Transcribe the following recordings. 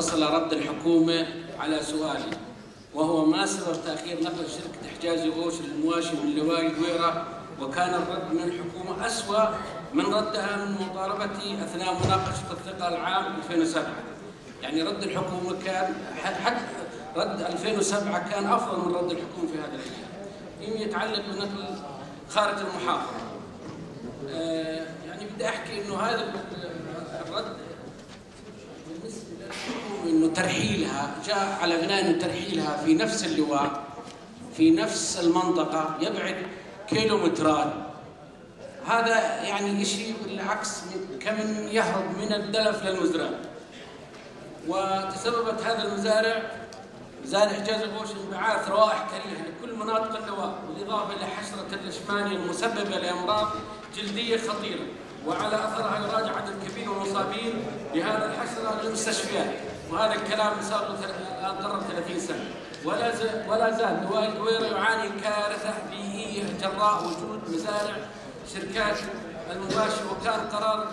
وصل رد الحكومة على سؤالي، وهو ما سبب تأخير نقل شركة حجازي غوش للمواشي من لواء الدويرة، وكان الرد من الحكومة أسوأ من ردها من مطالبتي أثناء مناقشة الثقة العام 2007. يعني رد الحكومة كان حتى رد 2007 كان أفضل من رد الحكومة في هذا الأيام، فيما يتعلق بنقل خارج المحافظة. يعني بدي أحكي إنه هذا الرد بالنسبة للحكومة إنه ترحيلها جاء على بناء إنه ترحيلها في نفس اللواء في نفس المنطقة يبعد كيلومترات. هذا يعني شيء بالعكس كمن يهرب من الدلف للمزرعة. وتسببت هذا المزارع مزارع حجازي غوش انبعاث روائح كريهة لكل مناطق اللواء، بالإضافة إلى حشرة الإشمانية المسببة لأمراض جلدية خطيرة، وعلى أثرها يراجع عدد كبير من المصابين بهذا الحشرة للمستشفيات. وهذا الكلام صار قرب 30 سنة، ولا زال لواء الدويرة يعاني كارثة بيئية جراء وجود مزارع شركات المواشي. وكان قرار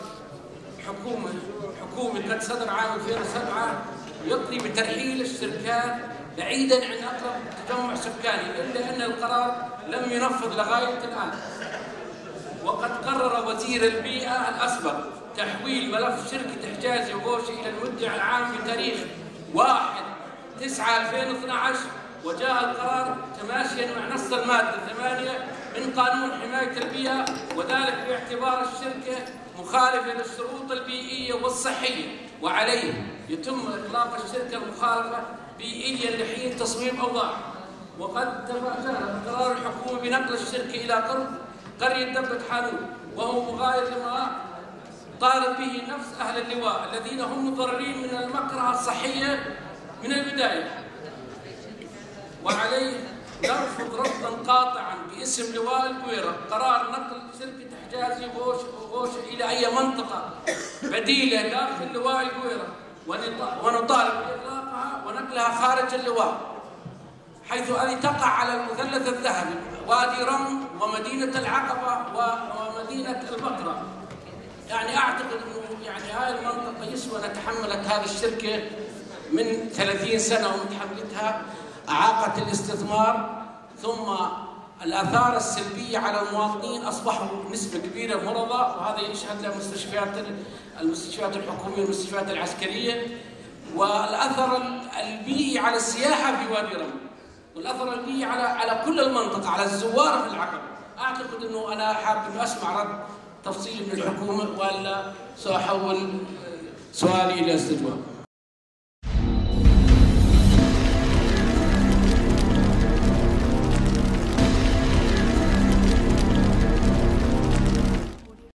حكومي قد صدر عام 2007 يقضي بترحيل الشركات بعيدا عن اقرب تجمع سكاني، الا ان القرار لم ينفذ لغايه الان. وقد قرر وزير البيئه الاسبق تحويل ملف شركه حجازي وغوشي الى المدعي العام بتاريخ 1/9/2012، وجاء القرار تماشيا مع نص الماده 8 من قانون حمايه البيئه، وذلك باعتبار الشركه مخالفه للشروط البيئيه والصحيه، وعليه يتم اطلاق الشركه المخالفه بيئيا لحين تصميم اوضاع. وقد تفاجأ قرار الحكومه بنقل الشركه الى قرب قريه دبه حانون، وهو مغاير لما طالب به نفس اهل اللواء الذين هم مضررين من المكره الصحيه من البدايه. وعليه نرفض رفضا قاطعا باسم لواء الدويرة قرار نقل شركة حجازي غوش إلى أي منطقة بديلة داخل لواء الدويرة، ونطالب بإطلاقها ونقلها خارج اللواء، حيث هذه تقع على المثلث الذهبي وادي رم ومدينة العقبة ومدينة البقرة. يعني أعتقد أنه يعني هذه المنطقة يسوى أن تحملت هذه الشركة من 30 سنة ومتحملتها إعاقة الاستثمار، ثم الآثار السلبية على المواطنين أصبحوا نسبة كبيرة مرضى، وهذا يشهد له المستشفيات الحكومية والمستشفيات العسكرية. والأثر البيئي على السياحة في وادي رم، والأثر البيئي على كل المنطقة، على الزوار في العقبة. أعتقد أنه أنا حابب أسمع رد تفصيلي من الحكومة، ولا سأحول سؤالي إلى استجواب.